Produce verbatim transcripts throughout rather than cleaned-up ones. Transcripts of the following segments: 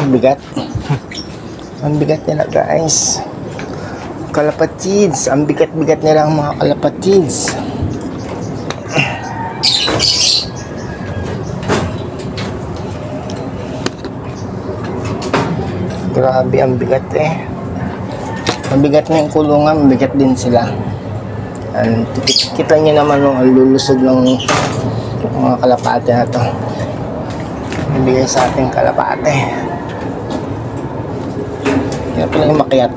ang bigat. Ang bigat nila guys. Kalapatids, ang bigat-bigat nila ang mga kalapatids. Grabe ang bigat eh. Mabigat na yung kulungan, mabigat din sila. And, kita nyo naman nung lulusog ng mga kalapate na to. Ibigay sa ating kalapate. Kaya pala yung makiat.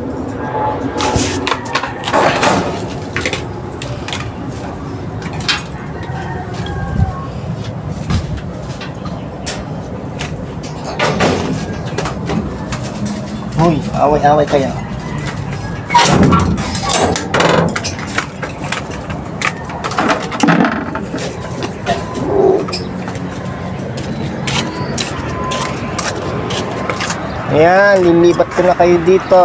Uy, away-away kayo. Ayan, lilipat ko na kayo dito.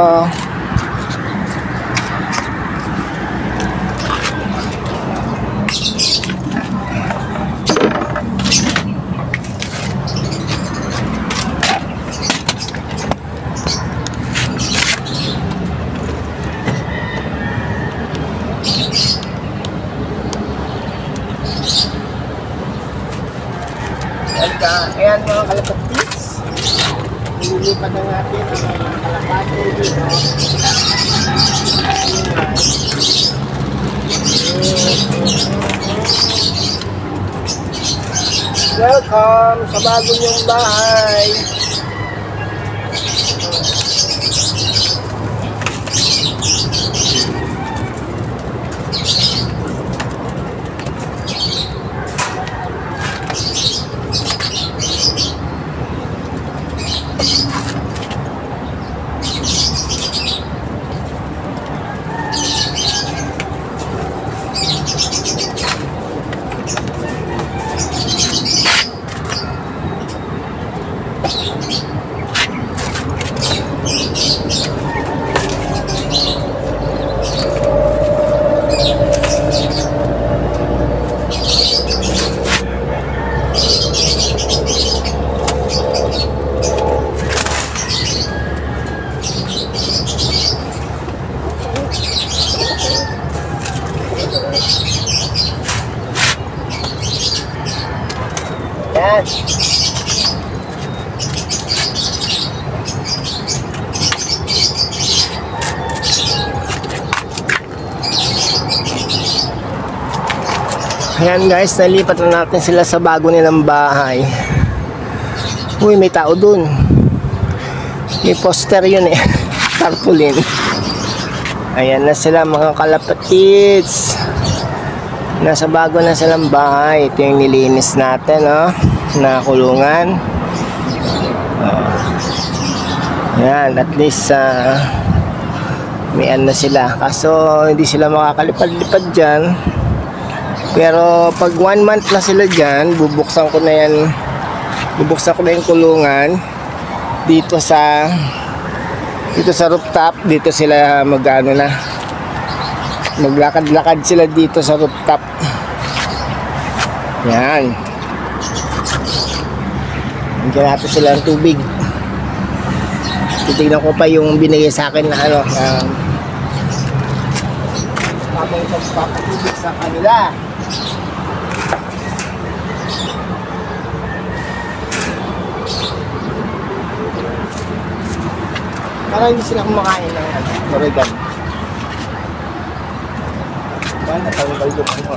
Ayan mga kalapatids, lilipat na natin ang mga kalapate dito. Welcome sa bago niyong bahay. Yan. Ayan guys, nalipat na natin sila sa bago nilang bahay. Uy, may tao dun. May poster yun eh. Tarpaulin. Ayan na sila mga kalapatids. Nasa bago na silang bahay. Ito yung nilinis natin, oh, na kulungan. Oh. Ayan, at least uh, may ano sila. Kaso hindi sila makakalipad-lipad dyan. Pero pag one month na sila dyan, bubuksan ko na yan. Bubuksan ko na yung kulungan dito sa dito sa rooftop. Dito sila mag-ano na, maglakad-lakad sila dito sa rooftop. Yan. Bigyan natin sila ng tubig. Titignan ko pa yung binigay sa akin na ano, uh, habang pagpapatubig sa kanila. Para hindi sila kumakain ng ano, oregan. Yan, natanggal yung ano.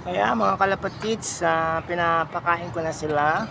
Kaya mga kalapatids, uh, pinapakain ko na sila.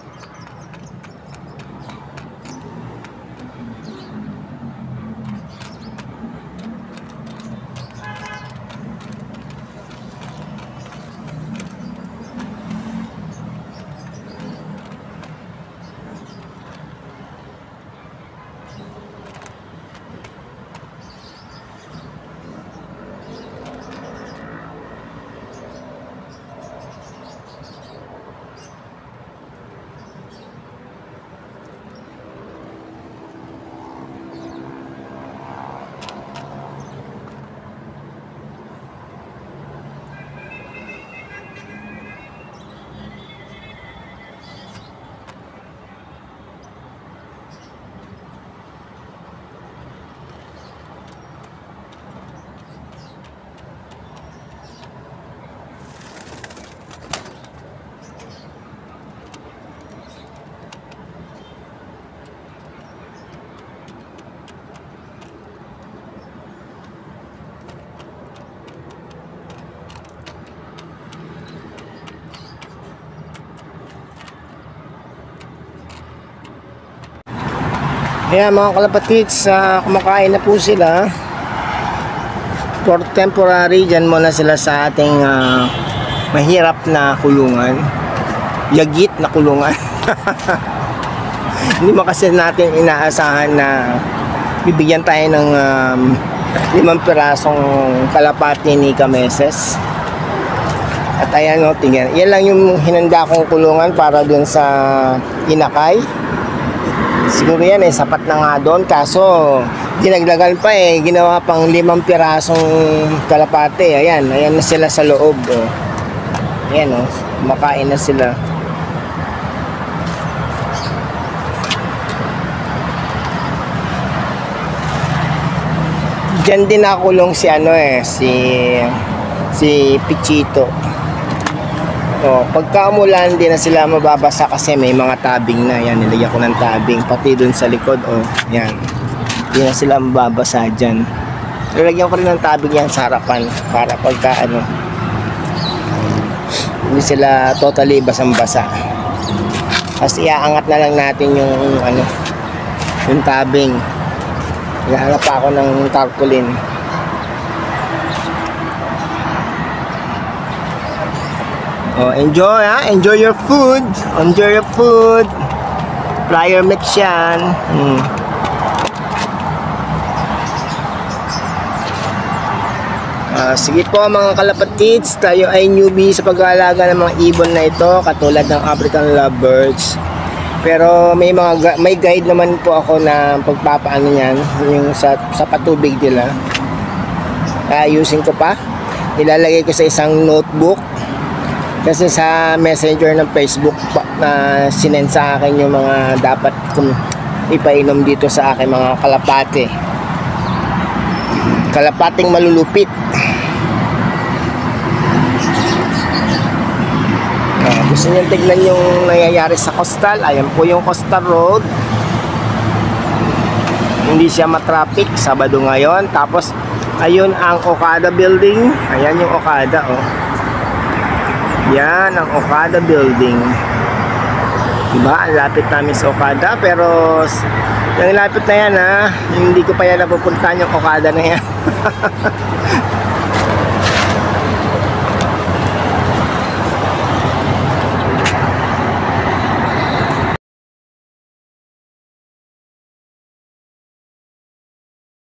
Ayan mga kalapatids, uh, kumakain na po sila. For temporary, dyan muna sila sa ating uh, mahirap na kulungan. Yagit na kulungan. Hindi mo kasi natin inaasahan na bibigyan tayo ng um, limang pirasong kalapati ni Kameses. At ayan o, tingnan. Yan lang yung hinanda kong kulungan para dun sa inakay. Siguro yan eh, sapat na nga doon. Kaso, dinagdagan pa eh. Ginawa pang limang pirasong kalapate. Ayan, ayan na sila sa loob. Oh. Ayan o, oh, makain na sila. Diyan din nakulong si ano eh, si si Pichito. Oh, pagka umulan, di na sila mababasa kasi may mga tabing na. Yan, nilagyan ko ng tabing pati dun sa likod. Oh, yan. Di na sila mababasa dyan. Nilagyan ko rin ng tabing yan sa harapan para pagka ano, hindi sila totally basang-basa. Kasi iaangat na lang natin yung ano, yung tabing. Naghahanap pa ako ng tarpaulin. Oh, enjoy ha, enjoy your food, enjoy your food. Flyer mix yan. Hmm. Uh, sige po mga kalapatids, tayo ay newbie sa pag-aalaga ng mga ibon na ito, katulad ng African lovebirds. Pero may mga may guide naman po ako na pagpapaano niyan, yung sa sa patubig nila. Ayusin ko pa. Ilalagay ko sa isang notebook. Kasi sa messenger ng Facebook na uh, sinend sa akin yung mga dapat kung ipainom dito sa akin mga kalapate. Kalapating malulupit. Uh, gusto nyo tignan yung nangyayari sa coastal. Ayan po yung coastal road. Hindi siya matraffic. Sabado ngayon. Tapos ayun ang Okada building. Ayan yung Okada oh. Yan ang Okada building. Diba? Ang lapit namin sa Okada. Pero yung lapit na yan ha, hindi ko pa yan napupuntahan yung Okada na yan.